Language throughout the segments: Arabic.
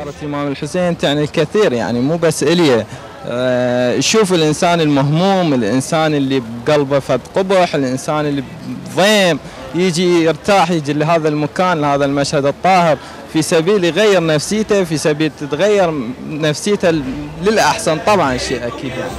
زيارة الإمام الحسين تعني الكثير، يعني مو بس إلي. شوف الإنسان المهموم، الإنسان اللي بقلبه فد قبح، الإنسان اللي بضيم، يجي يرتاح، يجي لهذا المكان، لهذا المشهد الطاهر، في سبيل يغير نفسيته، في سبيل تتغير نفسيته للأحسن. طبعا شيء أكيد يعني.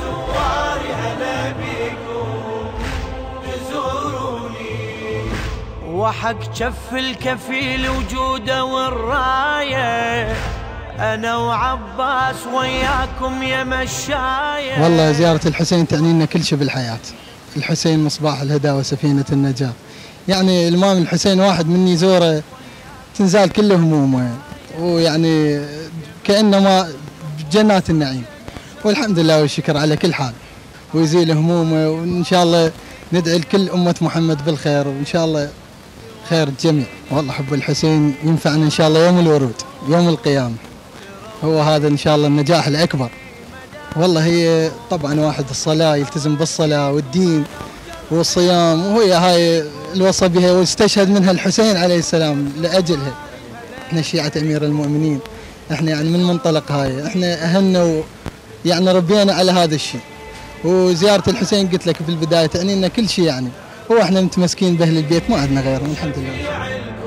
وحق شف الكفيل وجوده والراية، أنا وعباس وياكم يا مشاية. والله زيارة الحسين تعني لنا كل شيء بالحياة. الحسين مصباح الهدى وسفينة النجاة. يعني الإمام الحسين واحد من يزوره تنزال كل همومه، ويعني كأنما بجنات النعيم، والحمد لله والشكر على كل حال، ويزيل همومه. وإن شاء الله ندعي لكل أمة محمد بالخير، وإن شاء الله خير الجميع. والله حب الحسين ينفعنا إن شاء الله يوم الورود، يوم القيامة، هو هذا إن شاء الله النجاح الأكبر. والله هي طبعا واحد الصلاة يلتزم بالصلاة والدين والصيام، وهي هاي الوصى بها واستشهد منها الحسين عليه السلام لأجلها. احنا شيعة أمير المؤمنين، احنا يعني من منطلق هاي احنا أهلنا يعني ربينا على هذا الشيء. وزيارة الحسين قلت لك في البداية تعني لنا كل شيء، يعني هو احنا متمسكين بأهل البيت، ما عندنا غيرهم الحمد لله.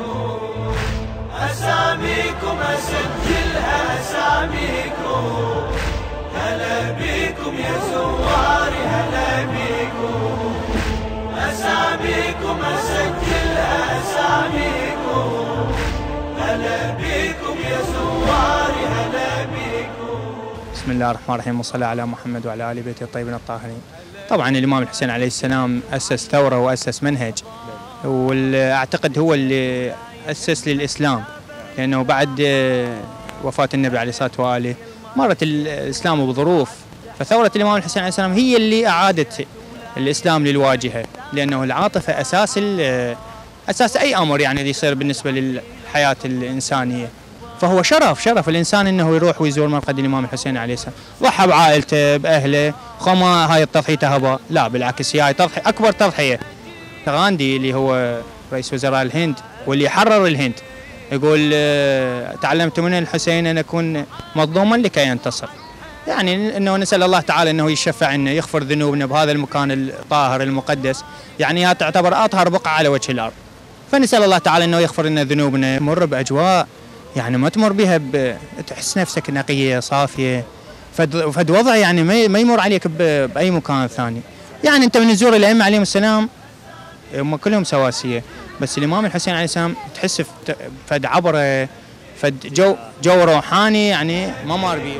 أساميكم أسجلها أساميكم، هلا بيكم يا زواري هلا بيكم. أساميكم أسجلها أساميكم، هلا بيكم يا زواري هلا بيكم. بسم الله الرحمن الرحيم، والصلاة على محمد وعلى آل بيته الطيبين الطاهرين. طبعا الإمام الحسين عليه السلام أسس ثورة وأسس منهج، وأعتقد هو اللي أسس للإسلام، لأنه بعد وفاة النبي عليه الصلاة والسلام مرت الإسلام بظروف، فثورة الإمام الحسين عليه السلام هي اللي أعادت الإسلام للواجهة، لأنه العاطفة أساس أي أمر يعني يصير بالنسبة للحياة الإنسانية. فهو شرف الإنسان أنه يروح ويزور مرقد الإمام الحسين عليه السلام، ضحى بعائلته بأهله، خما هاي التضحية هبة، لا بالعكس، هي تضحية أكبر تضحية. غاندي اللي هو رئيس وزراء الهند واللي حرر الهند يقول تعلمت من الحسين أن أكون مظلوما لكي ينتصر، يعني أنه نسأل الله تعالى أنه يشفع عنا، يغفر ذنوبنا بهذا المكان الطاهر المقدس، يعني هي تعتبر أطهر بقعة على وجه الأرض، فنسأل الله تعالى أنه يغفر لنا ذنوبنا. تمر بأجواء يعني ما تمر بها تحس نفسك نقية صافية، فد وضع يعني ما يمر عليك بأي مكان ثاني. يعني أنت من تزور الأئمة عليهم السلام هم كلهم سواسية، بس الإمام الحسين عليه السلام تحس فد عبرة، فد جو روحاني يعني ما مر بيه.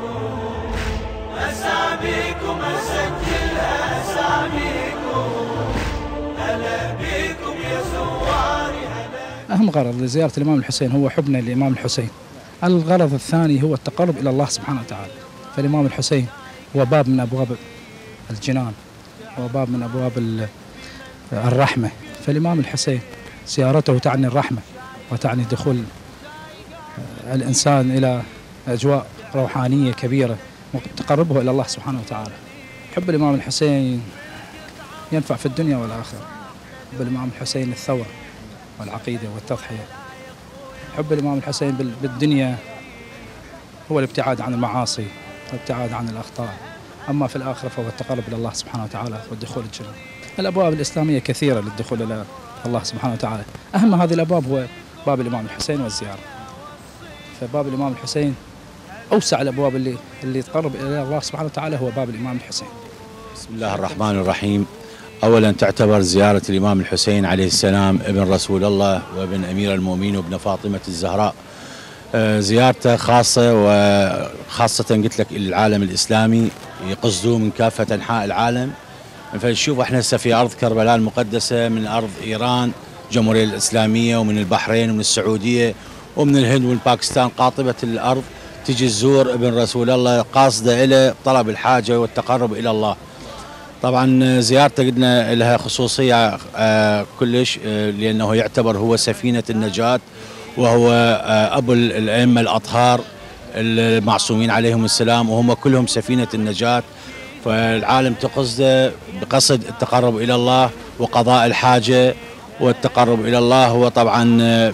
أساميكم أسجلها أساميكم، هلا بيكم يا زواري هلا. أهم غرض لزيارة الإمام الحسين هو حبنا للإمام الحسين. الغرض الثاني هو التقرب إلى الله سبحانه وتعالى، فالإمام الحسين هو باب من أبواب الجنان، هو باب من أبواب الرحمة، فالإمام الحسين زيارته تعني الرحمة وتعني دخول الإنسان إلى أجواء روحانية كبيرة وتقربه إلى الله سبحانه وتعالى. حب الإمام الحسين ينفع في الدنيا والآخرة. حب الإمام الحسين الثورة والعقيدة والتضحية. حب الإمام الحسين بالدنيا هو الابتعاد عن المعاصي والابتعاد عن الأخطاء، أما في الآخرة فهو التقرب إلى الله سبحانه وتعالى والدخول الجنة. الأبواب الإسلامية كثيرة للدخول إلى الله سبحانه وتعالى، أهم هذه الأبواب هو باب الإمام الحسين والزيارة، فباب الإمام الحسين أوسع الأبواب اللي تقرب إلى الله سبحانه وتعالى هو باب الإمام الحسين. بسم الله الرحمن الرحيم. أولا تعتبر زيارة الإمام الحسين عليه السلام ابن رسول الله وابن أمير المؤمنين وابن فاطمة الزهراء زيارته خاصة، وخاصة قلت لك العالم الإسلامي يقصدوه من كافة أنحاء العالم. فنشوف احنا هسه في أرض كربلاء المقدسة، من أرض إيران الجمهورية الإسلامية ومن البحرين ومن السعودية ومن الهند ومن باكستان، قاطبة الأرض تجي تزور ابن رسول الله قاصدة إلى طلب الحاجة والتقرب إلى الله. طبعا زيارته قلنا لها خصوصية كلش، لأنه يعتبر هو سفينة النجاة، وهو أبو الأئمة الأطهار المعصومين عليهم السلام، وهم كلهم سفينة النجاة. فالعالم تقصده بقصد التقرب إلى الله وقضاء الحاجة، والتقرب إلى الله هو طبعا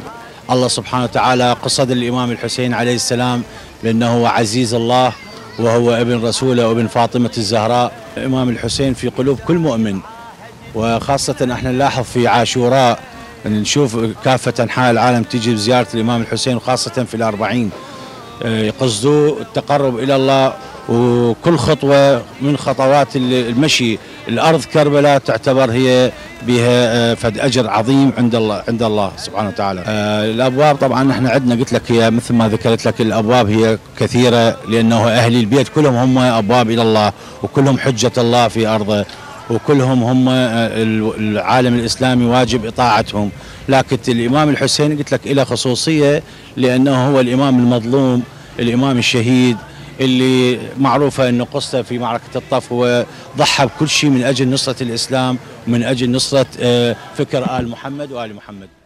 الله سبحانه وتعالى قصد الإمام الحسين عليه السلام بأنه هو عزيز الله وهو ابن رسوله وابن فاطمة الزهراء. الإمام الحسين في قلوب كل مؤمن، وخاصة احنا نلاحظ في عاشوراء نشوف كافة أنحاء العالم تجي بزيارة الإمام الحسين، وخاصة في الأربعين يقصدوا التقرب إلى الله. وكل خطوة من خطوات المشي الأرض كربلاء تعتبر هي بها فد أجر عظيم عند الله سبحانه وتعالى. الأبواب طبعا احنا عندنا قلت لك هي مثل ما ذكرت لك الأبواب هي كثيرة، لأنه أهل البيت كلهم هم أبواب إلى الله، وكلهم حجة الله في أرضه، وكلهم هم العالم الإسلامي واجب إطاعتهم. لكن الإمام الحسين قلت لك له خصوصية لأنه هو الإمام المظلوم، الإمام الشهيد اللي معروفة أنه قصته في معركة الطف هو ضحى بكل شيء من أجل نصرة الإسلام ومن أجل نصرة فكر آل محمد وآل محمد.